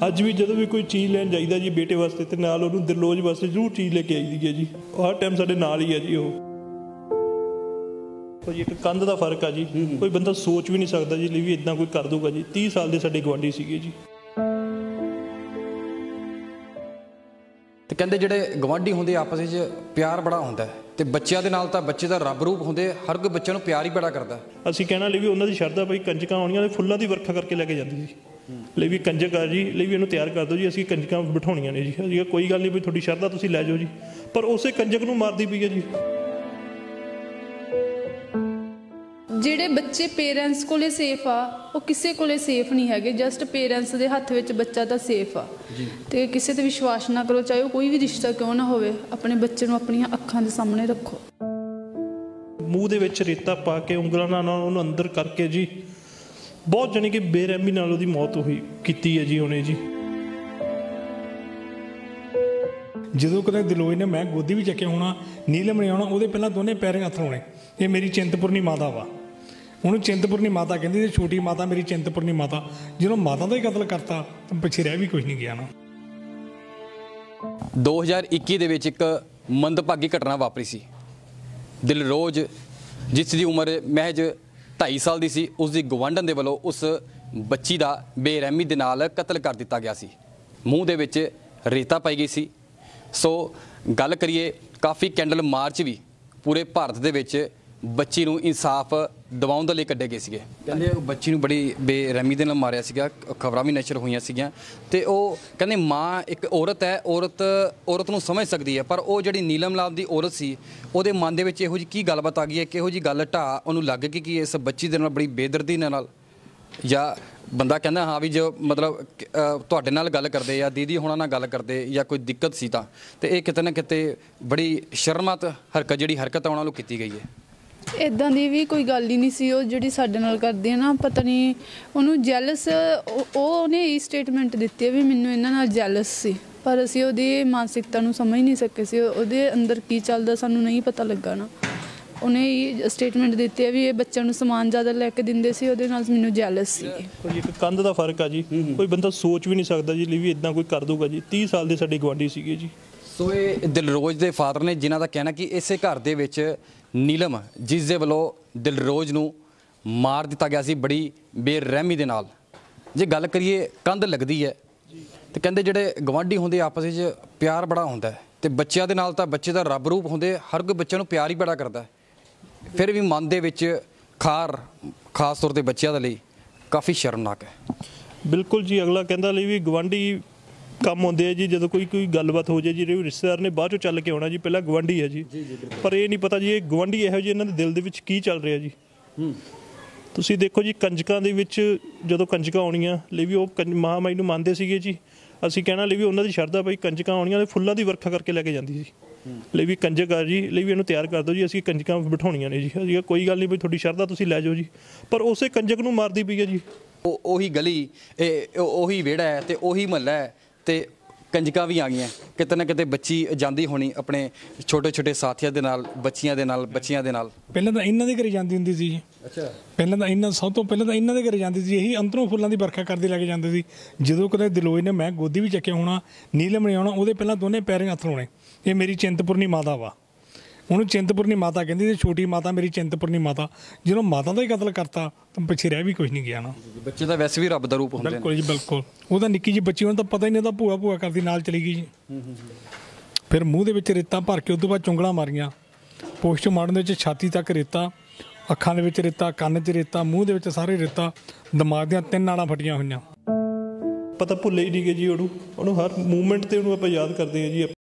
ਅੱਜ ਵੀ ਜਦੋਂ भी कोई चीज़ लैन जाइदा जी बेटे वास्ते तो नाल उहनूं दिलरोज वास्ते जरूर चीज़ लेके आई दी है जी। हर टाइम साडे नाल ही है जी। वो जी एक कंध का फर्क है जी। कोई बंदा सोच भी नहीं सकता जी भी इदां कोई कर दूगा जी। 30 साल के साडे गवांढी सीगे जी। ਤੇ ਕਹਿੰਦੇ ਜਿਹੜੇ ਗਵਾਂਢੀ ਹੁੰਦੇ ਆਪਸ ਵਿੱਚ ਪਿਆਰ ਬੜਾ ਹੁੰਦਾ ਹੈ ਤੇ ਬੱਚਿਆਂ ਦੇ ਨਾਲ ਤਾਂ ਬੱਚੇ ਦਾ ਰੱਬ ਰੂਪ ਹੁੰਦੇ, ਹਰ ਕੋਈ ਬੱਚਿਆਂ ਨੂੰ ਪਿਆਰ ਹੀ ਬੜਾ ਕਰਦਾ। ਅਸੀਂ ਕਹਿਣਾ ਲਈ ਵੀ ਉਹਨਾਂ ਦੀ ਸ਼ਰਧਾ ਭਾਈ ਕੰਜਕਾਂ ਆਉਣੀਆਂ ਤੇ ਫੁੱਲਾਂ ਦੀ ਵਰਖਾ ਕਰਕੇ ਲੈ ਕੇ ਜਾਂਦੀ ਸੀ ਲਈ ਵੀ ਕੰਜਕ ਆ ਜੀ ਲਈ ਵੀ ਇਹਨੂੰ ਤਿਆਰ ਕਰ ਦਿਓ ਜੀ, ਅਸੀਂ ਕੰਜਕਾਂ ਬਿਠਾਉਣੀਆਂ ਨੇ ਜੀ। ਅਸੀਂ ਕੋਈ ਗੱਲ ਨਹੀਂ ਵੀ ਤੁਹਾਡੀ ਸ਼ਰਧਾ ਤੁਸੀਂ ਲੈ ਜਾਓ ਜੀ, ਪਰ ਉਸੇ ਕੰਜਕ ਨੂੰ ਮਾਰਦੀ ਪਈ ਹੈ ਜੀ। ਜਿਹੜੇ ਬੱਚੇ ਪੇਰੈਂਟਸ ਕੋਲੇ ਸੇਫ ਆ ਉਹ ਕਿਸੇ ਕੋਲੇ ਸੇਫ ਨਹੀਂ ਹੈਗੇ। ਜਸਟ ਪੇਰੈਂਟਸ ਦੇ ਹੱਥ ਵਿੱਚ ਬੱਚਾ ਤਾਂ ਸੇਫ ਆ ਤੇ ਕਿਸੇ ਤੇ ਵਿਸ਼ਵਾਸ ਨਾ ਕਰੋ, ਚਾਹੇ ਉਹ ਕੋਈ ਵੀ ਰਿਸ਼ਤਾ ਕਿਉਂ ਨਾ ਹੋਵੇ। ਆਪਣੇ ਬੱਚੇ ਨੂੰ ਆਪਣੀਆਂ ਅੱਖਾਂ ਦੇ ਸਾਹਮਣੇ ਰੱਖੋ। ਮੂੰਹ ਦੇ ਵਿੱਚ ਰੇਤਾ ਪਾ ਕੇ ਉਂਗਲਾਂ ਨਾਲ ਉਹਨੂੰ ਅੰਦਰ ਕਰਕੇ ਜੀ ਬਹੁਤ ਜਾਣੀ ਕਿ ਬੇਰਹਿਮੀ ਨਾਲ ਉਹਦੀ ਮੌਤ ਹੋਈ ਕੀਤੀ ਹੈ ਜੀ ਉਹਨੇ ਜੀ। ਜਦੋਂ ਕਦੇ ਦਿਲੋਈ ਨੇ ਮੈਂ ਗੋਦੀ ਵੀ ਚੱਕਿਆ ਹੋਣਾ, ਨੀਲਮ ਨੇ ਆਉਣਾ, ਉਹਦੇ ਪਹਿਲਾਂ ਦੋਨੇ ਪੈਰੇ ਹੱਥ ਲਾਉਣੇ। ਇਹ ਮੇਰੀ ਚਿੰਤਪੁਰਨੀ ਮਾਤਾ ਵਾ, ਉਹਨੂੰ ਚਿੰਤਪੁਰਨੀ ਮਾਤਾ ਕਹਿੰਦੀ ਤੇ ਛੋਟੀ ਮਾਤਾ ਮੇਰੀ ਚਿੰਤਪੁਰਨੀ ਮਾਤਾ। ਜਦੋਂ ਮਾਤਾ ਦਾ ਹੀ ਕਤਲ ਕਰਤਾ ਤਾਂ ਪਿੱਛੇ ਰਹਿ ਵੀ ਕੁਝ ਨਹੀਂ ਗਿਆ ਨਾ। 2021 ਦੇ ਵਿੱਚ ਇੱਕ ਮੰਦਭਾਗੀ ਘਟਨਾ ਵਾਪਰੀ ਸੀ। ਦਿਲਰੋਜ਼ ਜਿਸ ਦੀ ਉਮਰ ਮਹਿਜ 2.5 ਸਾਲ ਦੀ ਸੀ, ਉਸ ਦੀ ਗਵਾਂਢਣ ਦੇ ਵੱਲੋਂ ਉਸ ਬੱਚੀ ਦਾ ਬੇਰਹਿਮੀ ਦੇ ਨਾਲ ਕਤਲ ਕਰ ਦਿੱਤਾ ਗਿਆ ਸੀ। ਮੂੰਹ ਦੇ ਵਿੱਚ ਰੇਤਾ ਪਾਈ ਗਈ ਸੀ। ਸੋ ਗੱਲ ਕਰੀਏ, ਕਾਫੀ ਕੈਂਡਲ ਮਾਰਚ ਵੀ ਪੂਰੇ ਭਾਰਤ ਦੇ ਵਿੱਚ ਬੱਚੀ ਨੂੰ ਇਨਸਾਫ ਦਿਵਾਉਣ ਦੇ ਲਈ ਕੱਢੇ ਗਏ ਸੀਗੇ। ਕਹਿੰਦੇ ਉਹ ਬੱਚੀ ਨੂੰ ਬੜੀ ਬੇਰਹਿਮੀ ਦੇ ਨਾਲ ਮਾਰਿਆ ਸੀਗਾ, ਖਬਰਾਂ ਵੀ ਨਸ਼ਰ ਹੋਈਆਂ ਸੀਗੀਆਂ। ਤੇ ਉਹ ਕਹਿੰਦੇ ਮਾਂ ਇੱਕ ਔਰਤ ਹੈ, ਔਰਤ ਨੂੰ ਸਮਝ ਸਕਦੀ ਹੈ, ਪਰ ਉਹ ਜਿਹੜੀ ਨੀਲਮ ਲਾਲ ਦੀ ਔਰਤ ਸੀ ਉਹਦੇ ਮਨ ਦੇ ਵਿੱਚ ਇਹੋ ਜਿਹੀ ਕੀ ਗੱਲਬਾਤ ਆ ਗਈ ਹੈ, ਕਿਹੋ ਜਿਹੀ ਗੱਲ ਢਾਹ ਉਹਨੂੰ ਲੱਗ ਗਈ ਕਿ ਇਸ ਬੱਚੀ ਦੇ ਨਾਲ ਬੜੀ ਬੇਦਰਦੀ ਨਾਲ, ਜਾਂ ਬੰਦਾ ਕਹਿੰਦਾ ਹਾਂ ਵੀ ਜੋ ਮਤਲਬ ਤੁਹਾਡੇ ਨਾਲ ਗੱਲ ਕਰਦੇ ਜਾਂ ਦੀਦੀ ਹੋਣਾ ਨਾਲ ਗੱਲ ਕਰਦੇ ਜਾਂ ਕੋਈ ਦਿੱਕਤ ਸੀ ਤਾਂ, ਤੇ ਇਹ ਕਿਤੇ ਨਾ ਕਿਤੇ ਬੜੀ ਸ਼ਰਮਾਤ ਹਰਕਤ ਜਿਹੜੀ ਹਰਕਤ ਉਹਨਾਂ ਨੂੰ ਕੀਤੀ ਗਈ ਹੈ। ਇੱਦਾਂ ਦੀ ਵੀ ਕੋਈ ਗੱਲ ਹੀ ਨਹੀਂ ਸੀ। ਉਹ ਜਿਹੜੀ ਸਾਡੇ ਨਾਲ ਕਰਦੀ ਹੈ ਨਾ, ਪਤਾ ਨਹੀਂ ਉਹਨੂੰ ਜੈਲਸ, ਉਹਨੇ ਇਹ ਸਟੇਟਮੈਂਟ ਦਿੱਤੀ ਹੈ ਵੀ ਮੈਨੂੰ ਇਹਨਾਂ ਨਾਲ ਜੈਲਸ ਸੀ, ਪਰ ਅਸੀਂ ਉਹਦੀ ਮਾਨਸਿਕਤਾ ਨੂੰ ਸਮਝ ਨਹੀਂ ਸਕੇ ਸੀ। ਉਹਦੇ ਅੰਦਰ ਕੀ ਚੱਲਦਾ ਸਾਨੂੰ ਨਹੀਂ ਪਤਾ ਲੱਗਾ ਨਾ। ਉਹਨੇ ਇਹ ਸਟੇਟਮੈਂਟ ਦਿੱਤੀ ਹੈ ਵੀ ਇਹ ਬੱਚਿਆਂ ਨੂੰ ਸਮਾਨ ਜ਼ਿਆਦਾ ਲੈ ਕੇ ਦਿੰਦੇ ਸੀ, ਉਹਦੇ ਨਾਲ ਮੈਨੂੰ ਜੈਲਸ ਸੀ। ਕੋਈ ਇੱਕ ਕੰਧ ਦਾ ਫਰਕ ਆ ਜੀ। ਕੋਈ ਬੰਦਾ ਸੋਚ ਵੀ ਨਹੀਂ ਸਕਦਾ ਜੀ ਵੀ ਇਦਾਂ ਕੋਈ ਕਰ ਦੂਗਾ ਜੀ। 30 ਸਾਲ ਦੇ ਸਾਡੇ ਗਵਾਂਢੀ ਸੀਗੇ ਜੀ। ਸੋ ਇਹ ਦਿਲਰੋਜ਼ ਦੇ ਫਾਦਰ ਨੇ, ਜਿਨ੍ਹਾਂ ਦਾ ਕਹਿਣਾ ਕਿ ਇਸੇ ਘਰ ਦੇ ਵਿੱਚ ਨੀਲਮ, ਜਿਸ ਦੇ ਵੱਲੋਂ ਦਿਲਰੋਜ਼ ਨੂੰ ਮਾਰ ਦਿੱਤਾ ਗਿਆ ਸੀ ਬੜੀ ਬੇਰਹਿਮੀ ਦੇ ਨਾਲ। ਜੇ ਗੱਲ ਕਰੀਏ ਕੰਧ ਲੱਗਦੀ ਹੈ ਤੇ ਕਹਿੰਦੇ ਜਿਹੜੇ ਗਵਾਂਢੀ ਹੁੰਦੇ ਆਪਸ ਵਿੱਚ ਪਿਆਰ ਬੜਾ ਹੁੰਦਾ ਹੈ ਤੇ ਬੱਚਿਆਂ ਦੇ ਨਾਲ ਤਾਂ ਬੱਚੇ ਦਾ ਰੱਬ ਰੂਪ ਹੁੰਦੇ, ਹਰ ਕੋਈ ਬੱਚਿਆਂ ਨੂੰ ਪਿਆਰ ਹੀ ਬੜਾ ਕਰਦਾ। ਫਿਰ ਵੀ ਮਨ ਦੇ ਵਿੱਚ ਖਾਸ ਤੌਰ ਤੇ ਬੱਚਿਆਂ ਦੇ ਲਈ ਕਾਫੀ ਸ਼ਰਮਨਾਕ ਹੈ। ਬਿਲਕੁਲ ਜੀ। ਅਗਲਾ ਕਹਿੰਦਾ ਲਈ ਵੀ ਗਵਾਂਢੀ ਕੰਮ ਹੁੰਦੇ ਆ ਜੀ। ਜਦੋਂ ਕੋਈ ਗੱਲਬਾਤ ਹੋ ਜਾਏ ਜੀ, ਰਿਸ਼ਤੇਦਾਰ ਨੇ ਬਾਅਦ ਚੋਂ ਚੱਲ ਕੇ ਆਉਣਾ ਜੀ, ਪਹਿਲਾਂ ਗਵਾਂਢੀ ਹੈ ਜੀ। ਪਰ ਇਹ ਨਹੀਂ ਪਤਾ ਜੀ ਇਹ ਗਵਾਂਢੀ ਇਹੋ ਜਿਹੇ ਇਹਨਾਂ ਦੇ ਦਿਲ ਦੇ ਵਿੱਚ ਕੀ ਚੱਲ ਰਿਹਾ ਜੀ। ਤੁਸੀਂ ਦੇਖੋ ਜੀ, ਕੰਜਕਾਂ ਦੇ ਵਿੱਚ ਜਦੋਂ ਕੰਜਕਾਂ ਆਉਣੀਆਂ ਲਈ ਵੀ ਉਹ ਮਹਾਮਾਈ ਨੂੰ ਮੰਨਦੇ ਸੀਗੇ ਜੀ। ਅਸੀਂ ਕਹਿਣਾ ਲਈ ਵੀ ਉਹਨਾਂ ਦੀ ਸ਼ਰਧਾ ਭਾਈ ਕੰਜਕਾਂ ਆਉਣੀਆਂ ਤੇ ਫੁੱਲਾਂ ਦੀ ਵਰਖਾ ਕਰਕੇ ਲੈ ਕੇ ਜਾਂਦੀ ਸੀ ਲਈ ਵੀ ਕੰਜਕ ਆ ਜੀ ਲਈ ਵੀ ਇਹਨੂੰ ਤਿਆਰ ਕਰ ਦਿਓ ਜੀ, ਅਸੀਂ ਕੰਜਕਾਂ ਬਿਠਾਉਣੀਆਂ ਨੇ ਜੀ। ਅਸੀਂ ਕੋਈ ਗੱਲ ਨਹੀਂ ਵੀ ਤੁਹਾਡੀ ਸ਼ਰਧਾ ਤੁਸੀਂ ਲੈ ਜਾਓ ਜੀ, ਪਰ ਉਸੇ ਕੰਜਕ ਨੂੰ ਮਾਰਦੀ ਪਈ ਹੈ ਜੀ। ਉਹੀ ਗਲੀ, ਉਹੀ ਵਿਹੜਾ ਹੈ ਤੇ ਉਹੀ ਮਹੱਲਾ ਹੈ ਤੇ ਕੰਜਕਾਂ ਵੀ ਆ ਗਈਆਂ। ਕਿਤੇ ਨਾ ਕਿਤੇ ਬੱਚੀ ਜਾਂਦੀ ਹੋਣੀ ਆਪਣੇ ਛੋਟੇ ਛੋਟੇ ਸਾਥੀਆਂ ਦੇ ਨਾਲ, ਬੱਚੀਆਂ ਦੇ ਨਾਲ। ਪਹਿਲਾਂ ਤਾਂ ਇਹਨਾਂ ਦੇ ਘਰੇ ਜਾਂਦੀ ਹੁੰਦੀ ਸੀ ਜੀ। ਅੱਛਾ। ਪਹਿਲਾਂ ਤਾਂ ਸਭ ਤੋਂ ਪਹਿਲਾਂ ਤਾਂ ਇਹਨਾਂ ਦੇ ਘਰੇ ਜਾਂਦੀ ਸੀ। ਇਹੀ ਅੰਦਰੋਂ ਫੁੱਲਾਂ ਦੀ ਵਰਖਾ ਕਰਦੇ ਲੈ ਕੇ ਜਾਂਦੇ ਸੀ। ਜਦੋਂ ਕਦੇ ਦਿਲੋਈ ਨੇ ਮੈਂ ਗੋਦੀ ਵੀ ਚੱਕਿਆ ਹੋਣਾ, ਨੀਲਮ ਨੇ ਆਉਣਾ, ਉਹਦੇ ਪਹਿਲਾਂ ਦੋਨੇ ਪੈਰੇ ਹੱਥ ਲਾਉਣੇ। ਇਹ ਮੇਰੀ ਚਿੰਤਪੁਰਨੀ ਮਾਤਾ ਵਾ, ਉਹਨੂੰ ਚਿੰਤਪੁਰਨੀ ਮਾਤਾ ਕਹਿੰਦੀ ਤੇ ਛੋਟੀ ਮਾਤਾ ਮੇਰੀ ਚਿੰਤਪੁਰਨੀ ਮਾਤਾ। ਜਦੋਂ ਮਾਤਾ ਦਾ ਹੀ ਕਤਲ ਕਰਤਾ ਤਾਂ ਪਿੱਛੇ ਰਹਿ ਵੀ ਕੁਝ ਨਹੀਂ ਗਿਆ ਨਾ। ਬੱਚੇ ਦਾ ਵੈਸੇ ਵੀ ਰੱਬ ਦਾ ਰੂਪ ਹੁੰਦਾ। ਬਿਲਕੁਲ ਜੀ, ਬਿਲਕੁਲ। ਉਹਦਾ ਨਿੱਕੀ ਜਿਹੀ ਬੱਚੀ, ਉਹਨੂੰ ਤਾਂ ਪਤਾ ਹੀ ਨਹੀਂ, ਉਹਦਾ ਭੂਆ ਕਰਦੀ ਨਾਲ ਚਲੀ ਗਈ ਜੀ। ਫਿਰ ਮੂੰਹ ਦੇ ਵਿੱਚ ਰੇਤਾ ਭਰ ਕੇ ਉਹ ਤੋਂ ਬਾਅਦ ਚੁੰਗਲਾਂ ਮਾਰੀਆਂ। ਪੋਸਟਮਾਰਟਮ ਦੇ ਵਿੱਚ ਛਾਤੀ ਤੱਕ ਰੇਤਾ, ਅੱਖਾਂ ਦੇ ਵਿੱਚ ਰੇਤਾ, ਕੰਨ 'ਚ ਰੇਤਾ, ਮੂੰਹ ਦੇ ਵਿੱਚ ਸਾਰੇ ਰੇਤਾ, ਦਿਮਾਗ ਦੀਆਂ 3 ਨਾੜਾਂ ਫਟੀਆਂ ਹੋਈਆਂ। ਪਤਾ ਭੁੱਲੇ ਹੀ ਨਹੀਂ ਗਏ ਜੀ ਉਹਨੂੰ ਹਰ ਮੂਵਮੈਂਟ ਤੇ ਉਹਨੂੰ ਆਪਾਂ ਯਾਦ ਕਰਦੇ ਹਾਂ ਜੀ।